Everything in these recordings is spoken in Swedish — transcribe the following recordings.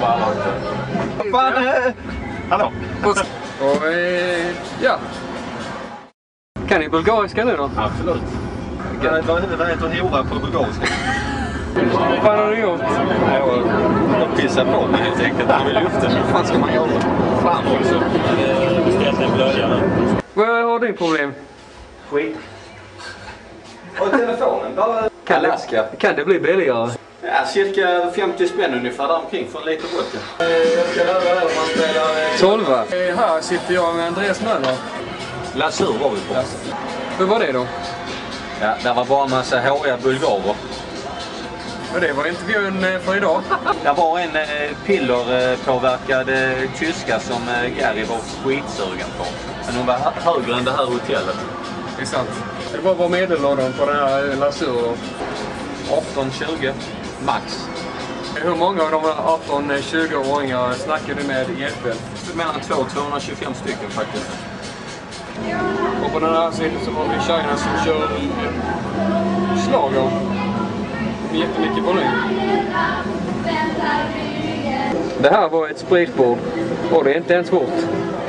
Hallå? Och ja. Kan ni bulgariska nu då? Absolut. Vad heter hora på bulgariska? Vad har du gjort? Jag pissar på mig helt enkelt. Jag vill lyfta. Hur fan ska man göra? Fan också. Beställt en blöja nu. Vad har du problem? Skit. Och telefonen? Kan det bli billigare? Ja, cirka 50 spänn ungefär där omkring för en liter vodka. Jag ska lära här om man spelar... 12. Här sitter jag med Andreas Möller. Lasur var vi på. Hur var det då? Ja, där var bara en massa håriga bulgarer. Och det var intervjun för idag. Det var en pillerpåverkad tyska som Gary var skitsugen på. Men hon var högre än det här hotellet. Det är sant. Det var bara medelåldern på den här Lasur. 18-20 max. Hur många av de här 18-20-åringar snackar du med i FN? Mellan 225 stycken faktiskt. Och på den här sidan så har vi tjejerna som kör slager. Med jättemycket volym. Det här var ett spritbord. Och det är inte ens vårt.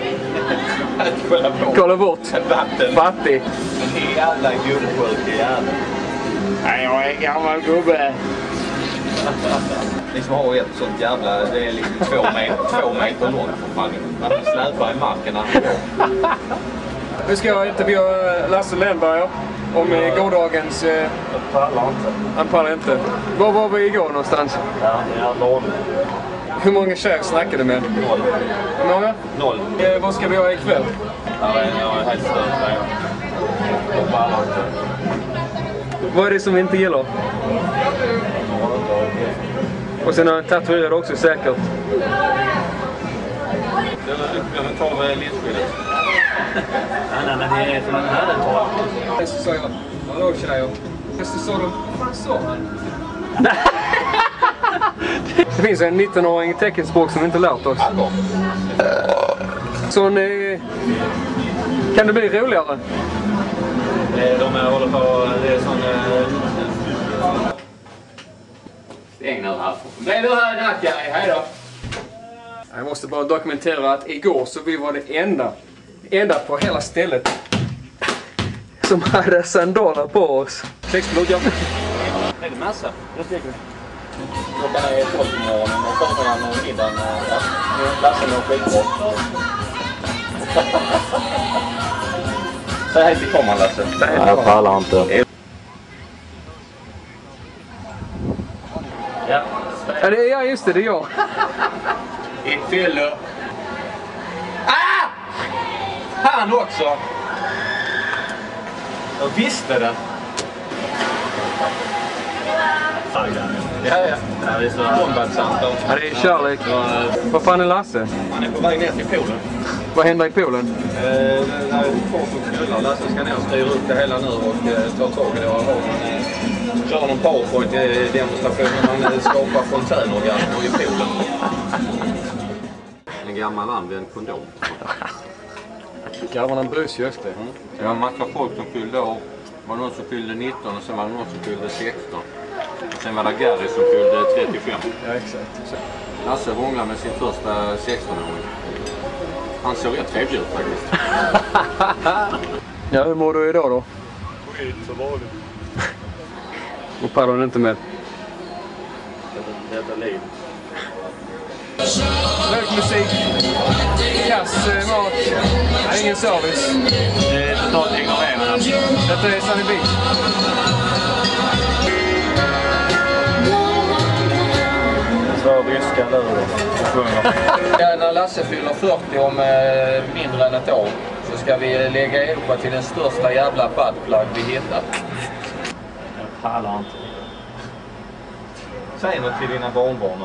Kolla bort. Vatten. Fattig. En jävla gubbsjuk jävla. Nej, jag är en gammal gubbe. Ni som har ett sånt jävla, det är liksom 2 meter långt för fan. Man släpar i marken när han går. Nu ska jag intervjua Lasse Lennberger om gårdagens... Jag pallar inte. Han pallar inte. Var var vi igår någonstans? Ja, noll. Hur många tjejer snackade du med? 0. Hur många? 0. Vad ska vi göra ikväll? Ja, jag är helt störd. Jag pallar inte. Vad är det som vi inte gillar? Och sen har jag tatuerat också säkert. Jag tar med lidskyddet. Nej, men det är från den här den tar. Så sa jag, hallå tjejer. Så sa de, vad sa han? Det finns en 19-åring teckenspråk som vi inte lärt oss. Så kan det bli roligare? De håller på, det är sån... Stäng nu här. Nej, du här Nacka, hej då. Jag måste bara dokumentera att igår så vi var det enda på hela stället som hade sandaler på oss. 6 bloggar. Är det massa? Jag tycker det. Klockan är 12 på morgonen och förmiddagen och middagen. Lassen och skitbra. Säg hej till kameran Lasse. Jag pallar inte. Ja. Ja, just det, det är jag. Ett fyller. Ah! Han också. Jag visste det. Ja. Det är så omvärldssamtal. Ja, det är kärlek. Vad fan är Lasse? Han är på väg ner till poolen. Vad händer i poolen? När folk som knullar, Lasse ska ner och styra upp det hela nu och ta tag i det och köra någon PowerPoint-demonstration när man skapar fontänorgasmer i poolen. En gammal använd kondom. Grabbarna bryr just det. Det var en massa folk som fyllde år. Det var någon som fyllde 19 och sen var det någon som fyllde 16. Och sen var det Gary som fyllde 35. Ja, exakt. Lasse hånglar med sin första 16-åring. Han såg rätt trevlig ut faktiskt. Ja, hur mår du idag då? Skit som vanligt. Och pallar inte med? Detta liv. Hög musik, kass mat, ingen service. Det är totalt ignorerande. Detta är Sunny Beach. Så ryska lurar. Ja, när Lasse fyller 40 om mindre än ett år så ska vi lägga ihop till den största jävla buttplug vi hittat. Jag pallar inte. Säg något till dina barnbarn nu.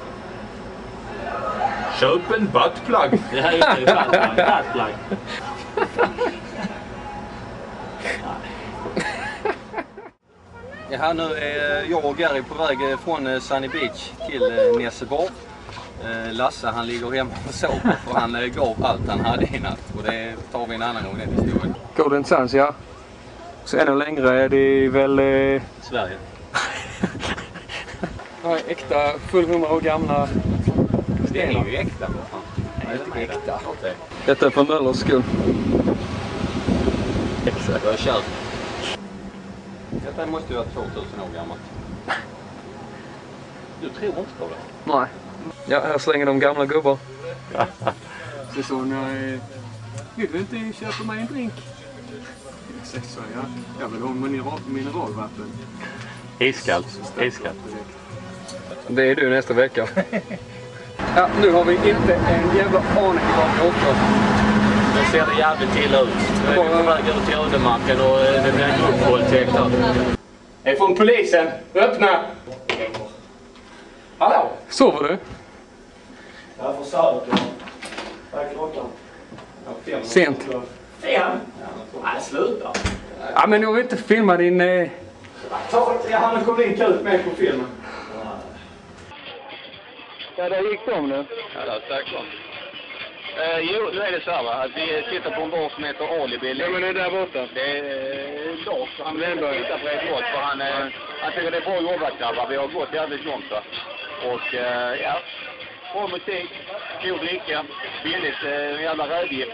Köp en buttplug! Det här är inte en buttplug. Ja, nu är jag och Gary på väg från Sunny Beach till Näseborg. Lasse han ligger hemma och sover för han gav allt han hade i natt. Och det tar vi en annan gång den historien. Golden Sands, ja. Så ännu längre är det väl... Sverige. Äkta, full 100 år gamla Det är ju äkta. Nej, det är inte äkta. Detta är från Möllers skol. Exakt. Jag har kört. Detta måste ju vara 2000 år gammalt. Du tror inte på det? Nej. Ja, här slänger de gamla gubbar. Så så när vill du inte köpa mig en drink? Så ja, jag vill ha mineralvatten. Iskallt. Det är du nästa vecka. Ja, nu har vi inte en jävla aning vad vi åker. Det ser det jävligt illa ut. Nu är vi på väg ut till ödemarken och det blir en gruppvåldtäkt här. Hej från polisen, öppna! Hallå? Sover du? Jag får söka. Vad är klockan? Sent. 5? Nej, sluta. Ja, men jag vill inte filma din... Jag hann komma in ut med på filmen. Ja, där gick de nu. Ja, tack så. Jo, nu är det så här va, att vi tittar på en bar som heter Alibi. Ja, men det är där borta. Det är Lars, han vill titta på ett brott för han tycker det är bra jobbat grabbar. Vi har gått jävligt långt va. Och ja, bra musik, god dricka, billigt, jävla rödgift.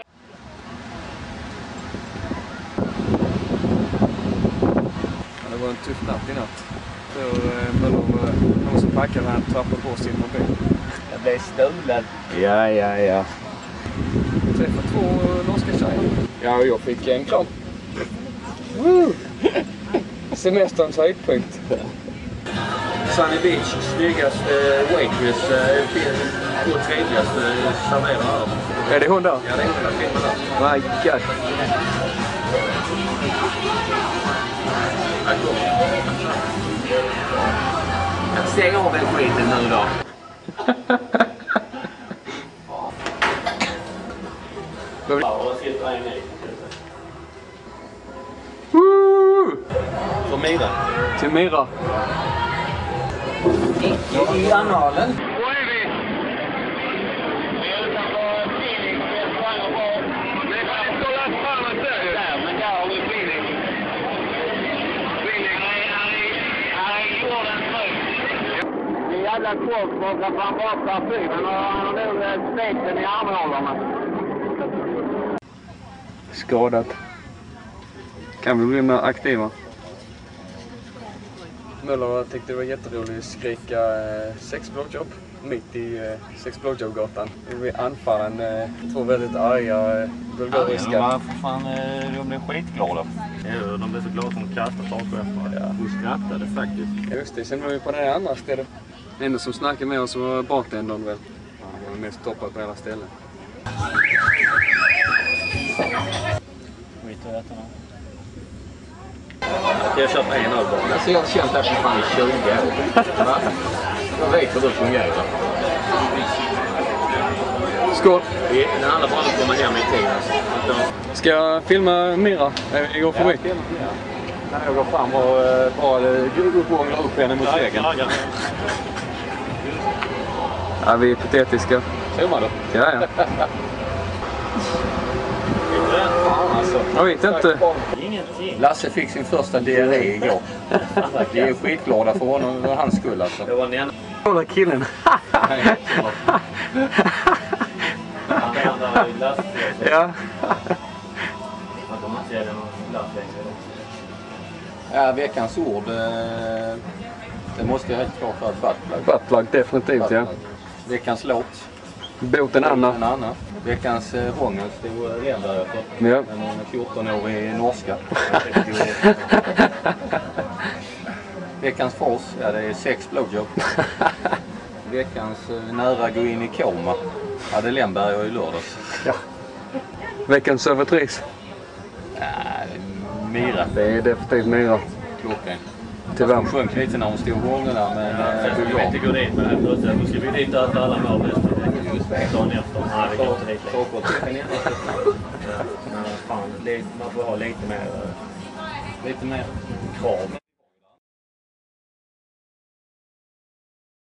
Det var en tuff natt i natt. Någon som packade han trappade på sin mobil. Jag blev stulen. Ja. Träffade 2 norska tjejer. Ja, och jag fick en kram. Semesterns höjdpunkt. Sunny Beach, snyggaste waitress, och trevligaste serverare. Är det hon där? Ja, det är hon där filmen där. My God. Stäng av den skiten nu då. För Mira. Till Mira. I analen. Var är vi? Vi är utanför Phoenix, restaurang och bar. Det är fan inte kolla framåt där. Där, men där har vi Phoenix. Här är jorden trygg. Det är jävla kort borta från borta fyren och han har nog steken i armhålorna. Skadat. Kan vi bli mer aktiva? Möller tyckte det var jätteroligt att skrika sex blowjob mitt i sex blowjob-gatan. Vi anfallen 2 väldigt arga bulgariska. Ja, för fan, de blev skitglada. Ja, de blev så glada som kastade saker efter. Ja. Hon skrattade faktiskt. Just det, sen var vi på det andra stället. En som snackade med oss var bartendern väl. Han var mest toppad på hela stället. Skit och äta nu. Jag köper en öl bara. Alltså jag har känt det här för fan i 20 år. Va? Jag vet hur det fungerar. Skål! Det handlar bara om att komma hem i tid. Alltså. Ska jag filma Mira? Jag går förbi. När jag går fram och bara gånger upp henne mot väggen. Ja, vi är patetiska. Ser man då? Ja. Jag vet inte. Ingenting. Lasse fick sin första diarré igår. Vi är skitglada för honom och hans skull alltså. Det var den Kolla killen. enda lastbilen. Ja. Att de inte gäller någon lastbil. Ja, veckans ord. Det måste jag helt klart ha ett buttplug. Buttplug, definitivt ja. Veckans låt. Båten Anna. En annan. Veckans hångel stod Renberg för. Ja. En 14-årig norska. Veckans fors, ja det är 6 blowjob. Veckans nära gå in i koma. Ja, det är Lemberg och i lördags. Ja. Veckans servitris. Ja, Mira. Det är definitivt Mira. Klockan. Tyvärr. Hon sjönk lite när hon stod hånglarna men Sen ska vi inte gå dit med det här plötsligt. Då ska vi dit och äta alla mål nästa vecka. just det. Dagen efter. Nej, vi går inte dit längre. Saker och ting ändras snabbt. Men fan, man får ha lite mer Lite mer krav.